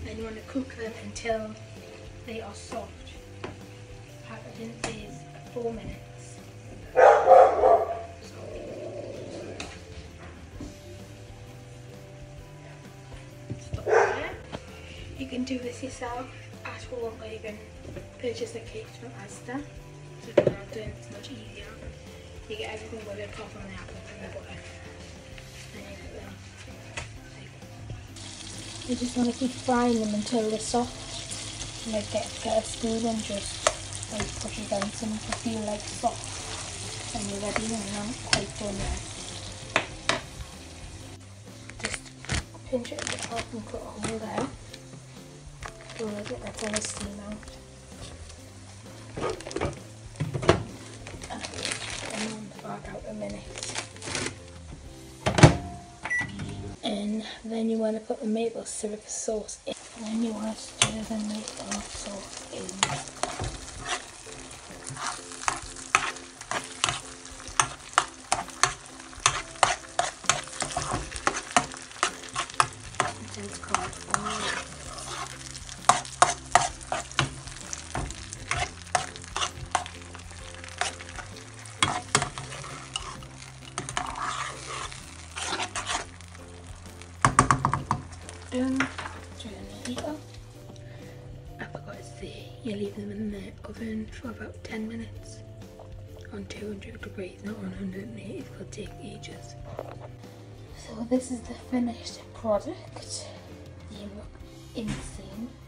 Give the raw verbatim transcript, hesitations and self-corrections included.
Then you want to cook them until they are soft. Packaging is four minutes. So, stop there. You can do this yourself at home, or you can purchase the cakes from Asda. So if you're not doing it, it's much easier. You get everything with it apart from the apple and the butter. And you put them. You just want to keep frying them until they're soft. Like get, get a spoon and just like push against them to feel like soft. And you're ready, and they're not quite done yet. Just pinch it a bit off and put a hole there. Close it, let all the steam out. And put them on for about a minute. And then you want to put the maple syrup sauce in. And then you want to stir the maple sauce in. Until it's called oil. Done. Turn the heat up. I forgot to say, you leave them in the oven for about ten minutes on two hundred degrees, not one hundred eighty, it will take ages. So this is the finished product. You look insane.